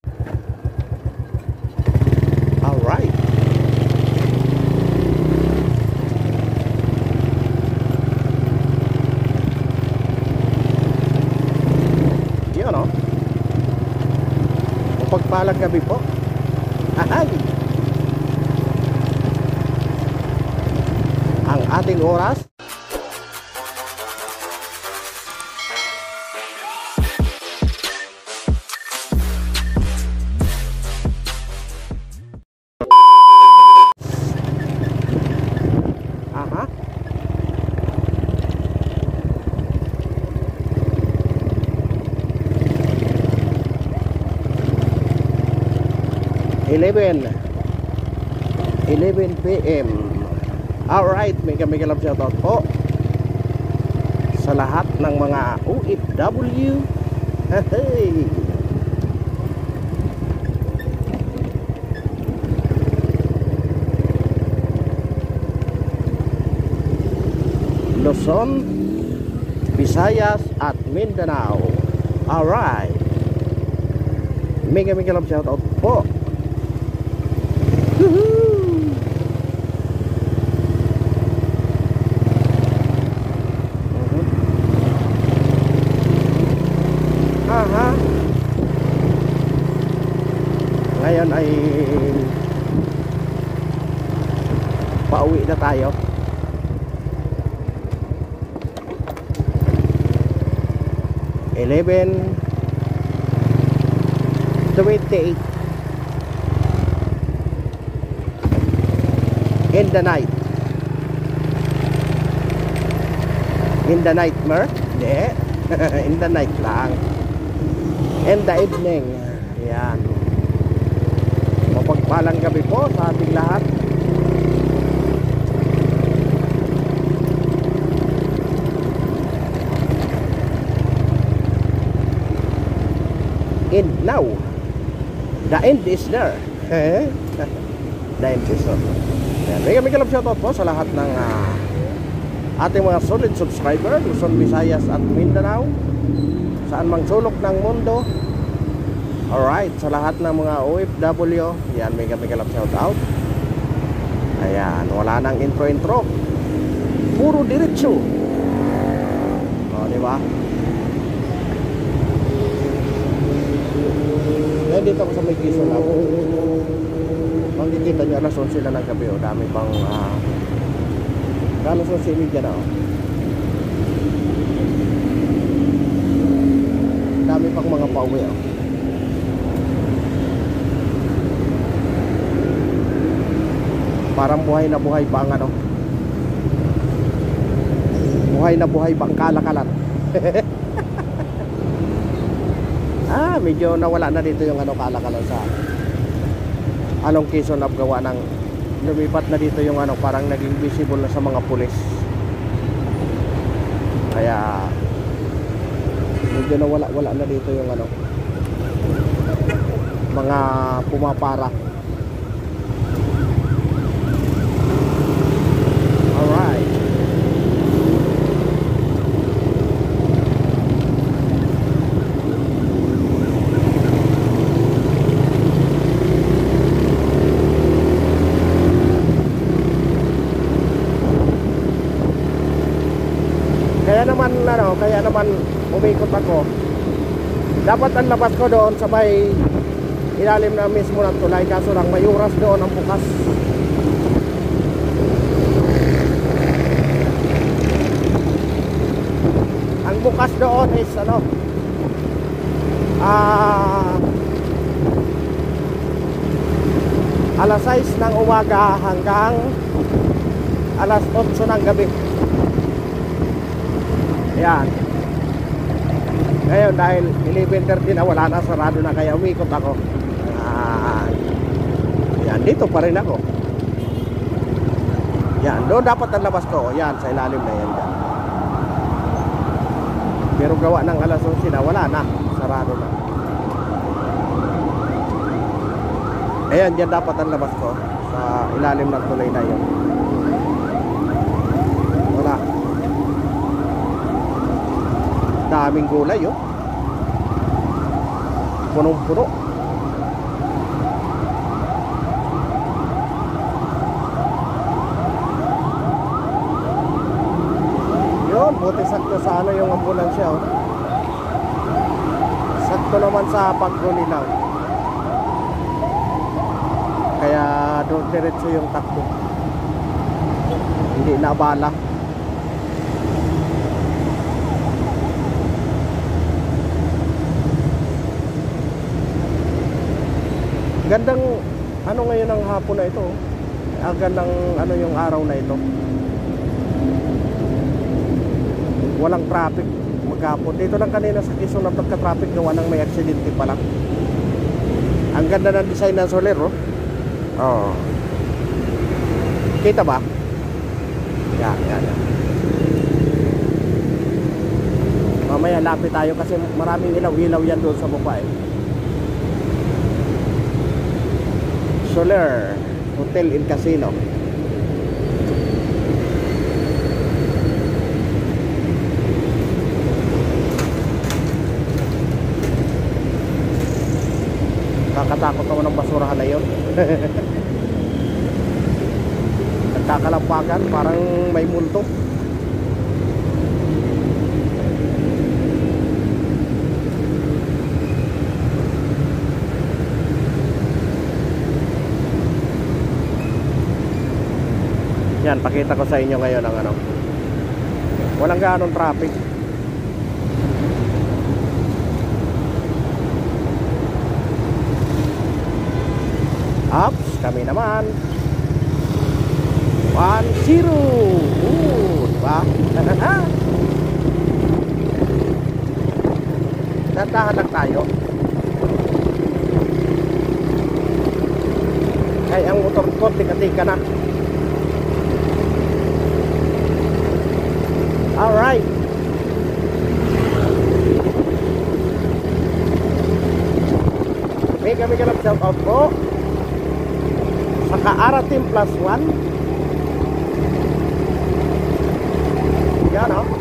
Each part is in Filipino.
Alright. Yun o. Mapagpalang gabi po. Ahay. Ang ating oras aha 11 PM. Alright, mega love shoutout po sa lahat ng mga OFW. Hey. Luzon, Visayas at Mindanao. Alright, mega love shoutout po. Woohoo! Aha. Ngayon ay pauwi na tayo. Eleven 28 in the night. In the nightmare? Hindi. In the night lang. In the evening. Ayan. Mapagpalang gabi po sa ating lahat. And now, the end is there. The end is there. Ayan. May kalab shoutout po sa lahat ng ating mga solid subscriber, Luzon, Visayas at Mindanao, saan mang sulok ng mundo. Alright, sa lahat ng mga OFW, yan, may kalab shoutout. Ayan, wala nang intro, puro diretso. O, diba? Ngayon dito ako sa may Quezon ako. Makikita nyo, alas 11 na ng gabi. O, dami pang alas 11 dyan o. Dami pang mga pauwi o. Parang buhay na buhay pa ang ano. Buhay na buhay pa ang kalakalan. Medyo nawala na dito yung ano kalakalan sa anong Quezon of gawa ng lumipat na dito yung ano, parang naging visible na sa mga pulis. Kaya medyo nawala na dito yung ano, mga pumapara. Alright. Kaya naman umikot ako. Dapat ang labas ko doon sa may ilalim na mismo ng tulay, kaso lang may oras doon ang bukas. Ang bukas doon is ano, alas 6 ng umaga hanggang alas 8 ng gabi. Ayan. Ngayon dahil 11:30 na, wala na, sarado na, kaya umikot ako. Yan, dito pa rin ako. Yan, doon dapat ang labas ko. Yan, sa ilalim na yan dyan. Pero gawa ng alas 11 na, wala na, sarado na. Ayan, dyan dapat ang labas ko, sa ilalim ng tulay na yun. Wala. Daming gulay, oh. Punong-puno. dito sa ano yung ambulansya, oh. Sakto naman sa paggulilaw. Kaya doon diretso yung takbo. Hindi nabala. Gandang ano ngayon ang hapon na ito, oh. Gandang ano yung araw na ito. Walang traffic maghapon. Dito lang kanina sa Quezon na pagka-traffic gawa ng may aksidente pa lang. Ang ganda ng design ng Soler, oh. Oh. Kita ba? Yan. Mamaya lapit tayo kasi maraming ilaw-ilaw yan doon sa baba, eh. Soler Hotel and Casino. Kakatakot naman ng basurahan na yun. Nagkakalampagan, parang may multo. Yan, pakita ko sa inyo ngayon ang ano. Walang gaanong traffic. Ups, kami naman 1-0. Diba? Tatahan lang tayo. Ay, ang motor ko tika-tika na. Alright. Mega lang shout out po sa Kaara Team Plus 1. Yan, oh.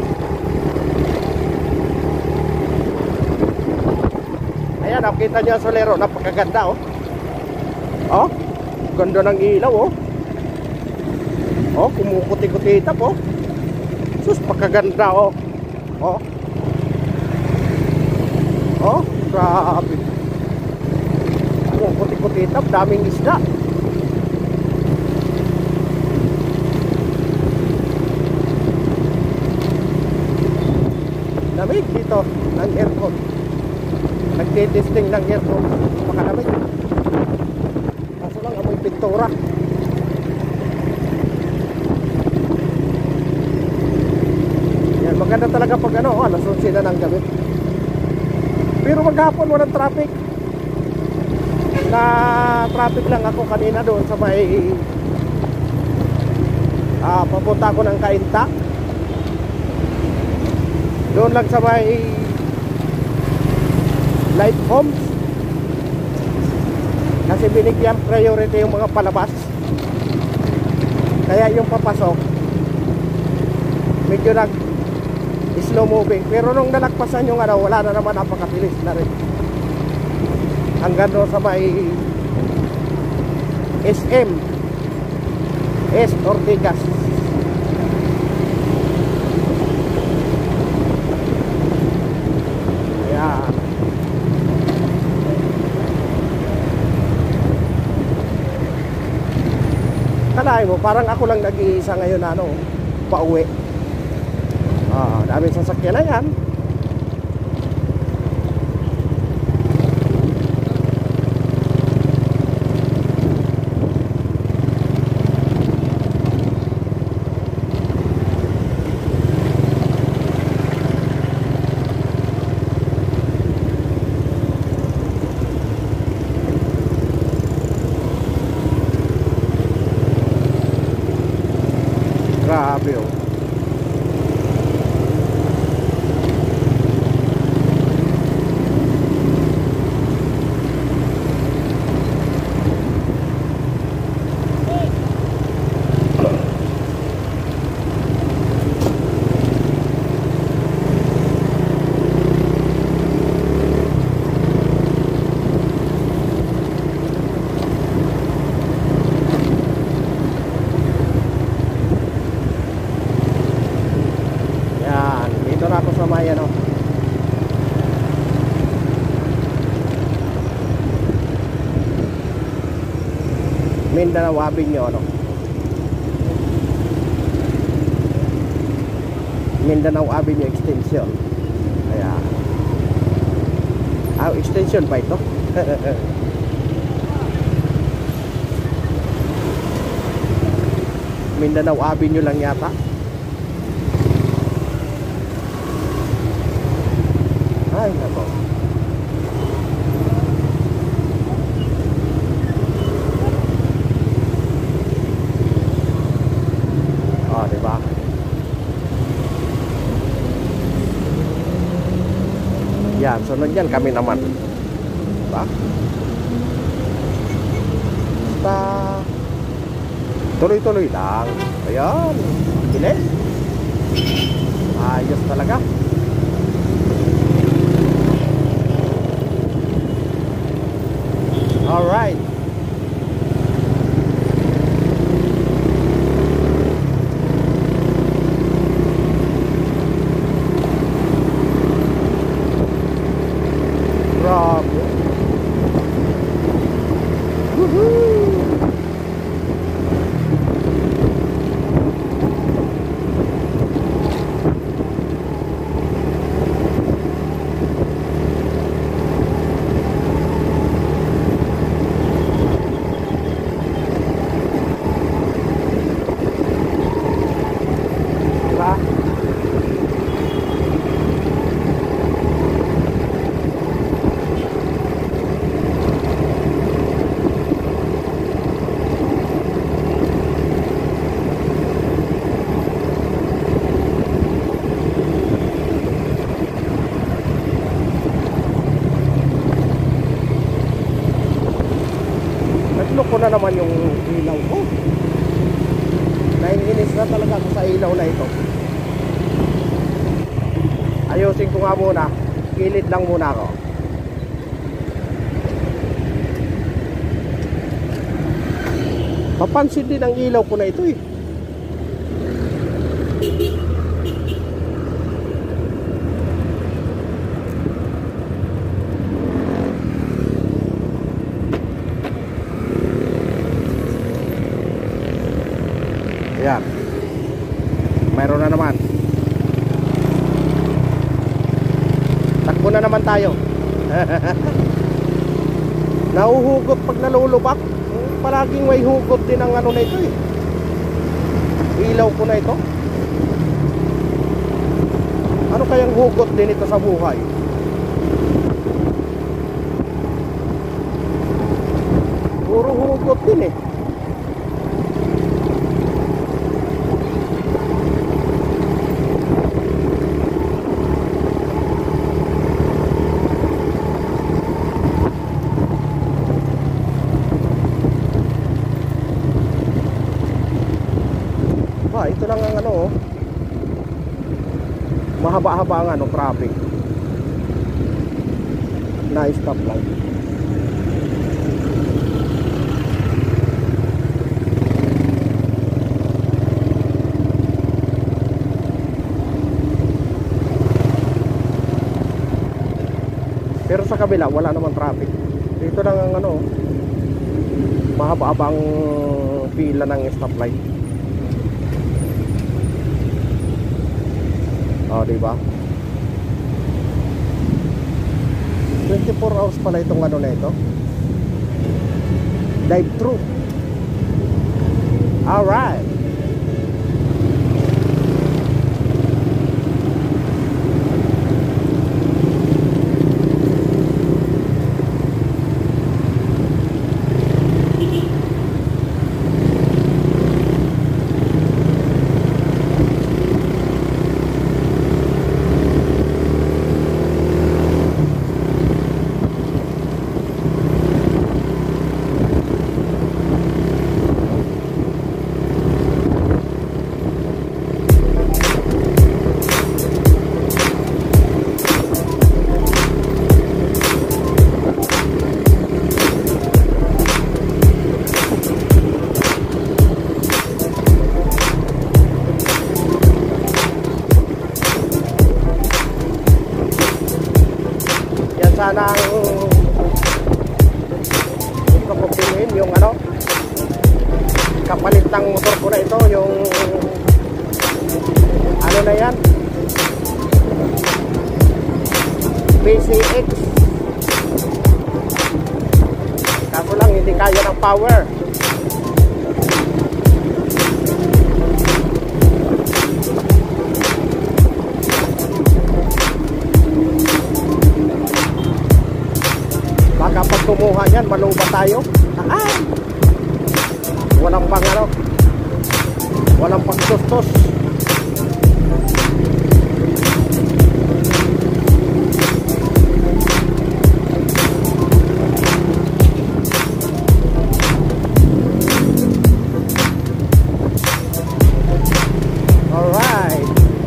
Ayan, oh, kita nyo ang Solero. Napakaganda, oh. Oh, ganda ng ilaw, oh. Oh, kumukuti-kutitap, oh. Sus, pakaganda, oh. Oh. Oh, grabe. Kumukuti-kutitap, daming isda. Lamig dito ng aircon. Nagtitesting ng aircon. Makalamig. Kaso lang amoy pintura. Yan, maganda talaga pag ano, alas 11 na ng gabi. Pero maghapon walang traffic. Na traffic lang ako kanina doon sa may papunta ko ng Kainta. Doon lang sa may Light Homes. Kasi binigyan priority yung mga palabas. Kaya yung papasok medyo nag slow moving. Pero nung nalagpasan yung ano, wala na naman, napakabilis na rin. Hanggang doon sa may SM S. Ortigas. Ayan. Kalahin mo, parang ako lang nag-iisa ngayon na ano, pauwi. Daming sasakyan na yan. Grabe, oh. Mindanao Avenue, ano? Mindanao Avenue Extension. Kaya extension pa ito. Mindanao Avenue lang yata. Ay, nako. Oh, diba? Yan, sunod yan kami naman. Diba? Basta tuloy-tuloy lang. Ayan, bilis. Ayos talaga. Alright. Grabe. Woohoo! Nagloko na naman yung ilaw ko. Naiinis na talaga ako sa ilaw na ito. Ayusin ko nga muna. Kilid lang muna ako. Papansin din ang ilaw ko na ito eh. Ayan. Mayroon na naman. Takbo na naman tayo. Nauhugot pag nalulubak. Palaging may hugot din ang ano na ito eh. Ilaw ko na ito. Ano kayang hugot din ito sa buhay? Puro hugot din eh. Ito lang ang ano, mahaba-haba ang ano, traffic na stoplight. Pero sa kabila wala naman traffic. Ito lang ang ano, mahaba-haba ang pila ng stoplight. Oh, diba? 24 hours pala itong ano na ito. Drive-thru. Alright. hindi kaya ng power. Baka pag kumuha yan, maluba tayo. Ay! Walang pang ano, walang pang tos-tos. Alright.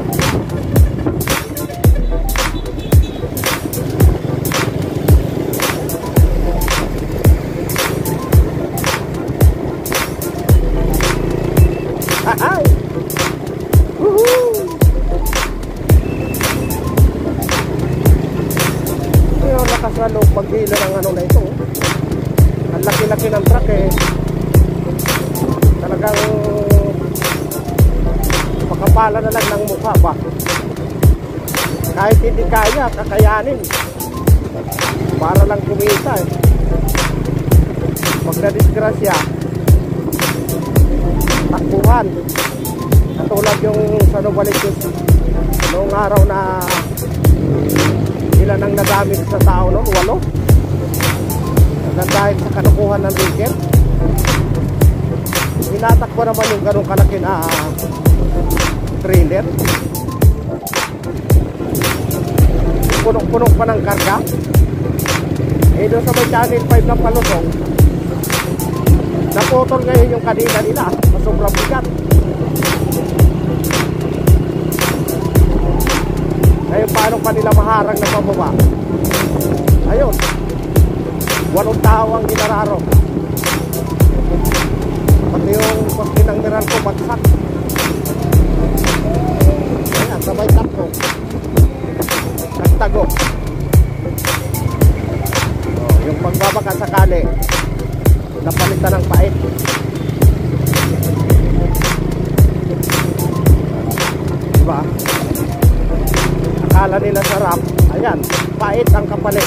Ay! Woohoo! Yung lakas na loob maghila ng ano na ito. Ang laki-laki ng truck eh. Talagang makapala na lang ng mukha ba. Kahit hindi kaya, kakayanin. Para lang kumita eh. Pag na-disgrasya, takbuhan. Katulad yung sa Novaliches noong araw na ilan ang nagamit sa tao noon, 8 dahil sa kanukuhan ng ticket. Inatakbo naman yung ganong kalaki na trailer, punong-punong pa ng karga. Eh doon sa may channel 5 ng palusong, naputol ngayon yung kanina nila, sobrang bigat. Ngayon paano pa nila maharang na pababa? Ayun, 8 tao ang ginararo. Pati yung poste ng miral ko bagsak. Ayan, sabay takbo, nagtago. Yung pagbabaka sakali, napalitan ng pait. Diba? Akala nila sarap. Ayan, pait ang kapalit.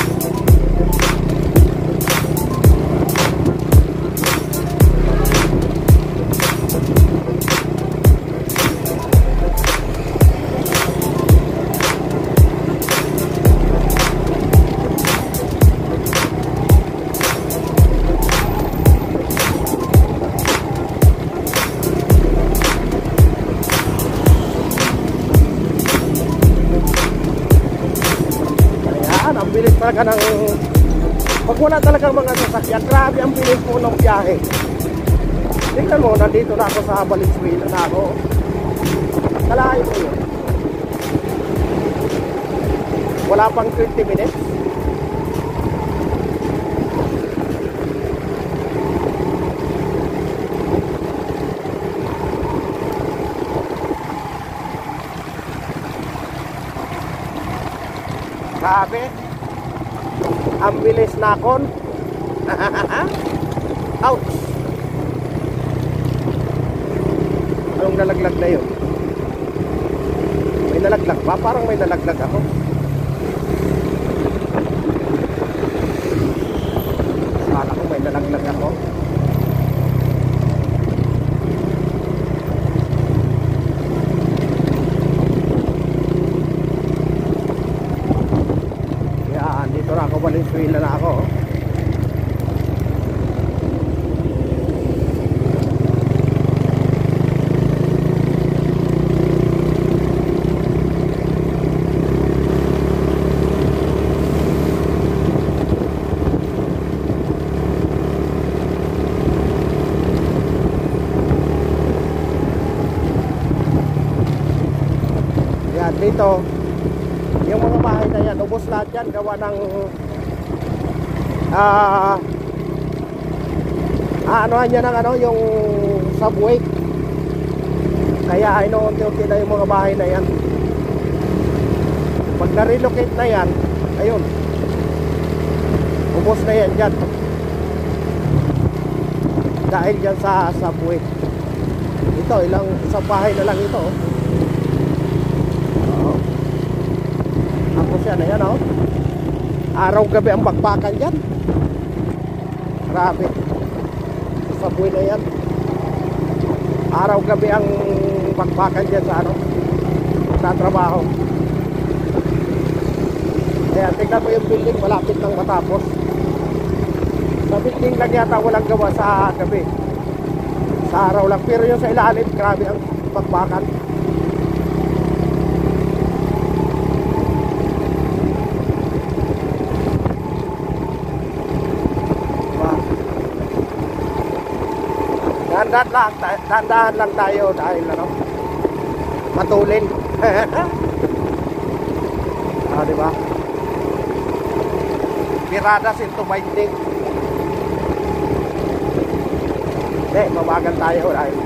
Ang bilis talaga ng pag wala talagang mga sasakyan, grabe ang bilis mo ng biyahe. Tingnan mo, nandito na ako sa Valenzuela na ako. Kalayo ko yun, wala pang 20 minutes. Grabe, ang bilis na kon. Ouch! Anong nalaglag na yun? May nalaglag ba? Parang may nalaglag ako. Akala ko may nalaglag ako. Dito na ako, Valenzuela na ako. Yan, dito yung mga bahay na yan, ubos lahat yan, gawa ng anuhan niya ng ano, yung subway. Kaya inuunti-unti na yung mga bahay na yan. Pag na-relocate na yan, ayun, ubos na yan dyan. Dahil dyan sa subway. Ito, isang bahay na lang ito. Tapos yan, ayan o. Araw gabi ang bakbakan dyan. Grabe. subway na yan. Araw-gabi ang bakbakan dyan sa ano, sa trabaho. Kaya tingnan mo yung building, malapit nang matapos. Sa building lang yata walang gawa sa gabi. Sa araw lang, pero yung sa ilalim, grabe ang bakbakan. Dahan-dahan lang tayo dahil ano, matulin. Di ba? Piradas into binding. Hindi, mabagal tayo dahil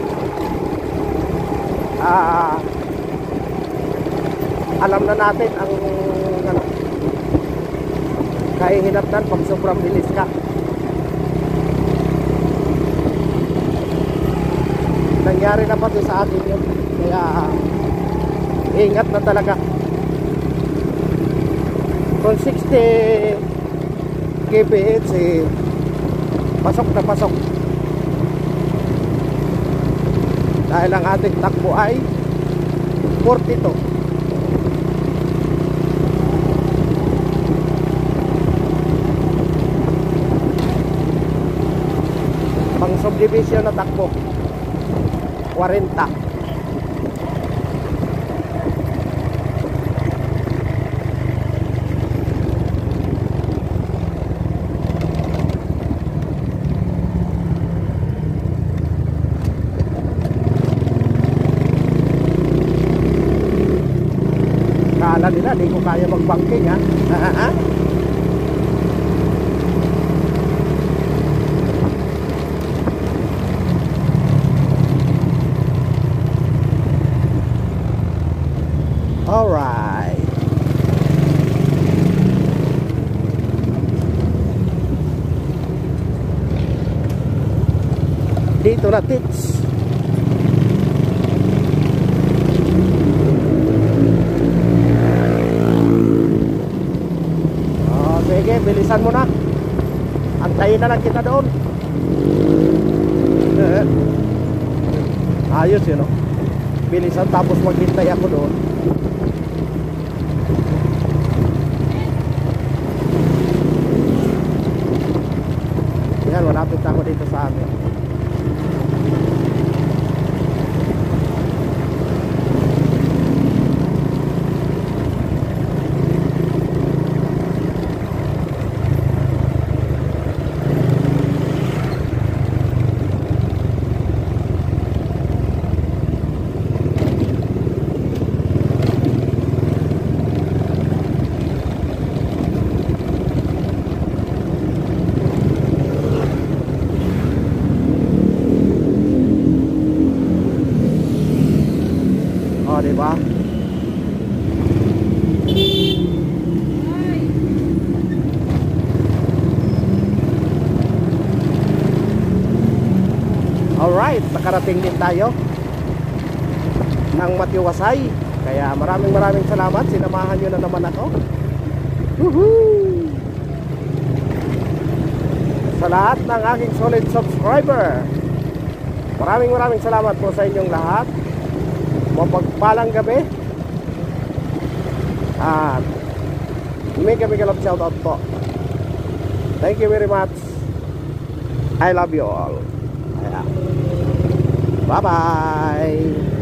alam na natin ang ano, kahihinatnan pag sobrang bilis ka. Nangyari na pati sa akin yun. Kaya ingat na talaga. Kung 60 kph pasok na pasok. Dahil ang ating takbo ay 42. Pang subdivision na takbo 40. Kala nila di ko kaya mag-banking, ha? Alright. Dito na tits. Oh, sige, bilisan mo na. Antayin na lang kita doon. Ayos yun, no? Bilisan tapos maghintay ako doon. Yan, malapit ako dito sa amin. Oh, diba? Alright, nakarating din tayo ng Matiwasay. Kaya maraming salamat. Sinamahan nyo na naman ako. Woohoo! Sa lahat ng aking solid subscriber, maraming salamat po sa inyong lahat. Mapagpalang gabi. At mega love shoutout po. Thank you very much. I love you all. Bye bye.